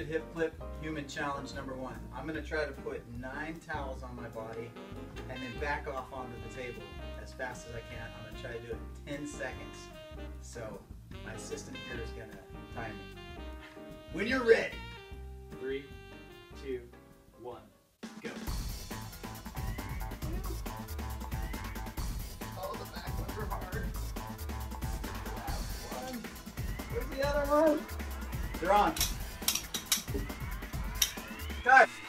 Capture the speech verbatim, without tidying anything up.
hip flip human challenge number one. I'm gonna try to put nine towels on my body and then back off onto the table as fast as I can. I'm gonna try to do it in ten seconds. So my assistant here is gonna time me. When you're ready. Three, two, one, go. Oh, the back ones are hard. Last one. Where's the other one? They're on. Cut.